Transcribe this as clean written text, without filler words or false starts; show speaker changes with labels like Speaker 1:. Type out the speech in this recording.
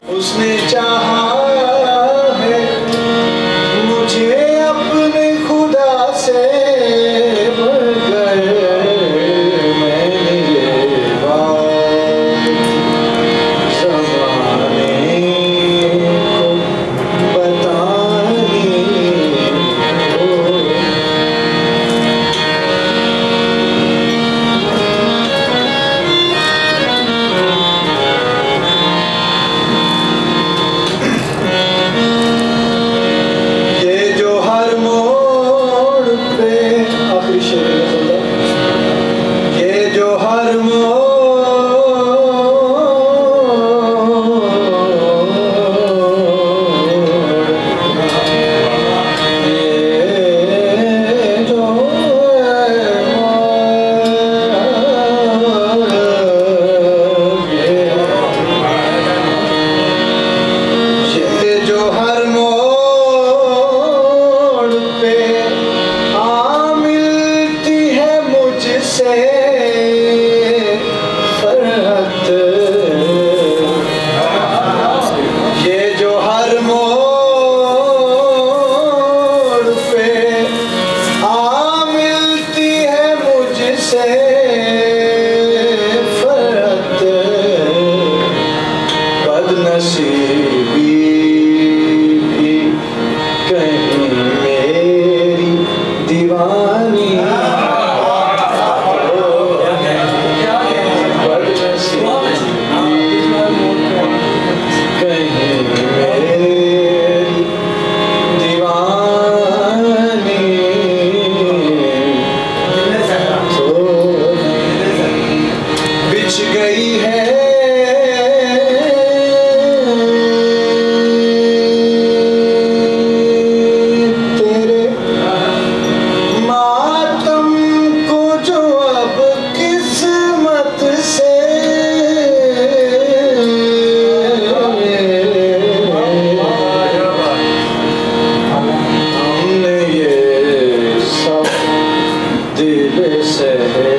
Speaker 1: उसने चाहा है मुझे अपने खुदा से बढ़कर, मैंने ये बात ज़माने को बतानी हो। फरहत ये जो हर मोड़ पे आ मिलती है मुझसे, फरहत बदनसीबी भी कहीं मेरी दीवानी गई है तेरे मातम को जो अब किस्मत से हमने ये सब दिल से